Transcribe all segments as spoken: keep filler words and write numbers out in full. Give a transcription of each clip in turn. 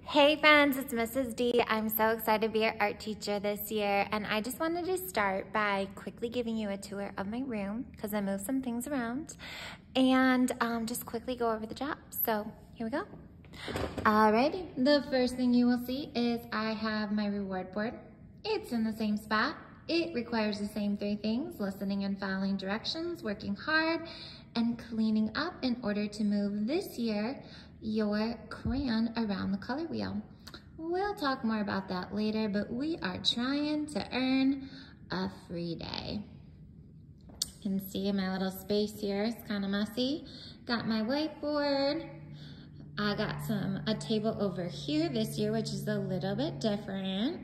Hey friends, it's Missus D. I'm so excited to be your art teacher this year, and I just wanted to start by quickly giving you a tour of my room because I moved some things around, and um, just quickly go over the job. So here we go. Alrighty, the first thing you will see is I have my reward board. It's in the same spot. It requires the same three things: listening and following directions, working hard, and cleaning up in order to move this year your crayon around the color wheel. We'll talk more about that later, but we are trying to earn a free day. You can see my little space here is kind of messy. Got my whiteboard. I got some a table over here this year, which is a little bit different.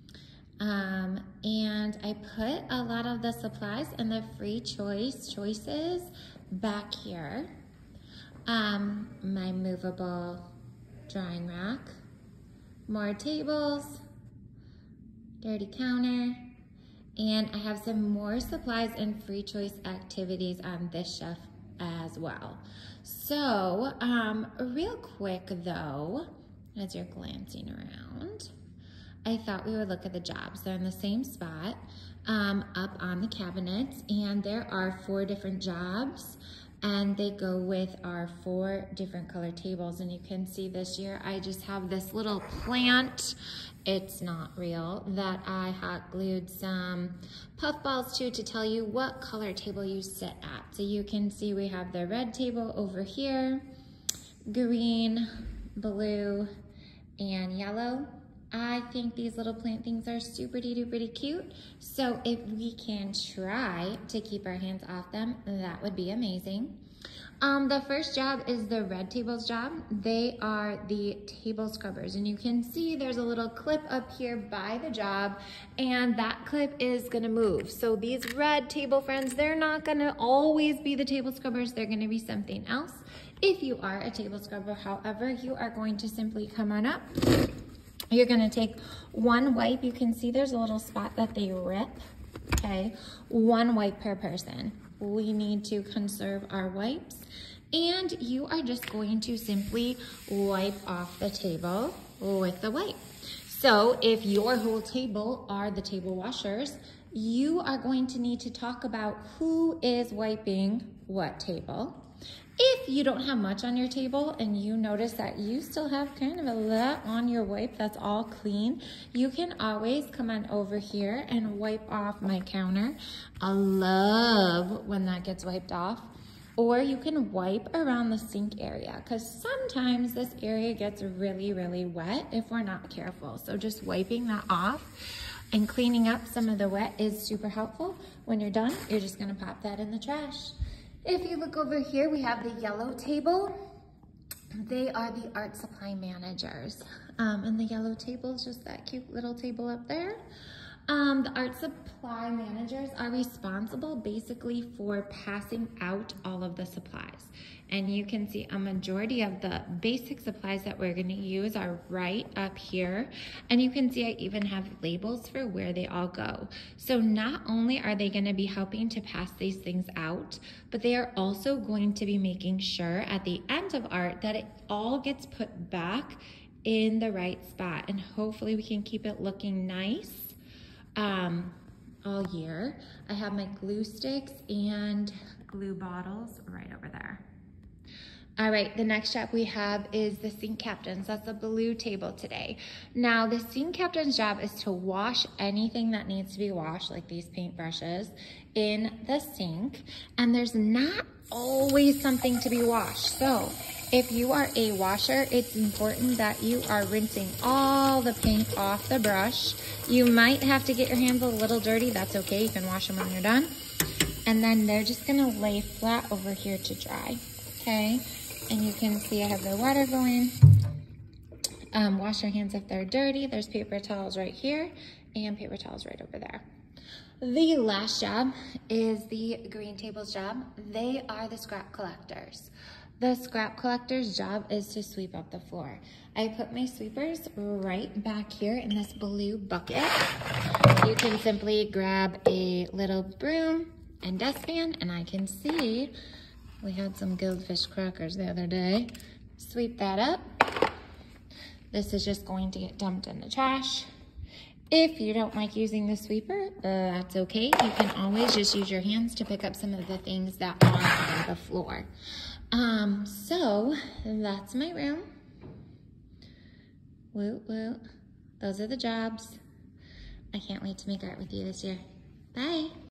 Um, and I put a lot of the supplies and the free choice choices back here. Um, my movable drawing rack, more tables, dirty counter, and I have some more supplies and free choice activities on this shelf as well. So, um, real quick though, as you're glancing around, I thought we would look at the jobs. They're in the same spot, um, up on the cabinets, and there are four different jobs, and they go with our four different color tables. And you can see this year I just have this little plant, it's not real, that I hot glued some puff balls to to tell you what color table you sit at. So you can see we have the red table over here, green, blue, and yellow. I think these little plant things are super duper cute. So if we can try to keep our hands off them, that would be amazing. Um, the first job is the red tables job. They are the table scrubbers, and you can see there's a little clip up here by the job, and that clip is gonna move. So these red table friends, they're not gonna always be the table scrubbers. They're gonna be something else. If you are a table scrubber, however, you are going to simply come on up. You're gonna take one wipe. You can see there's a little spot that they rip, okay? One wipe per person. We need to conserve our wipes. And you are just going to simply wipe off the table with the wipe. So if your whole table are the table washers, you are going to need to talk about who is wiping what table. If you don't have much on your table and you notice that you still have kind of a lot on your wipe that's all clean, you can always come on over here and wipe off my counter. I love when that gets wiped off. Or you can wipe around the sink area, because sometimes this area gets really, really wet if we're not careful. So just wiping that off and cleaning up some of the wet is super helpful. When you're done, you're just gonna pop that in the trash. If you look over here, we have the yellow table. They are the art supply managers. Um, and the yellow table is just that cute little table up there. Um, the art supply managers are responsible basically for passing out all of the supplies. And you can see a majority of the basic supplies that we're gonna use are right up here. And you can see I even have labels for where they all go. So not only are they gonna be helping to pass these things out, but they are also going to be making sure at the end of art that it all gets put back in the right spot. And hopefully we can keep it looking nice um, all year. I have my glue sticks and glue bottles right over there. All right, the next job we have is the sink captains. That's the blue table today. Now, the sink captain's job is to wash anything that needs to be washed, like these paint brushes, in the sink. And there's not always something to be washed. So if you are a washer, it's important that you are rinsing all the paint off the brush. You might have to get your hands a little dirty. That's okay. You can wash them when you're done. And then they're just gonna lay flat over here to dry, okay? And you can see I have the water going. Um, wash your hands if they're dirty. There's paper towels right here and paper towels right over there. The last job is the green tables job. They are the scrap collectors. The scrap collector's job is to sweep up the floor. I put my sweepers right back here in this blue bucket. You can simply grab a little broom and dustpan, and I can see we had some goldfish crackers the other day. Sweep that up, This is just going to get dumped in the trash. If you don't like using the sweeper, uh, that's okay. You can always just use your hands to pick up some of the things that are on the floor. Um, so that's my room. Woot woot. Those are the jobs. I can't wait to make art with you this year. Bye.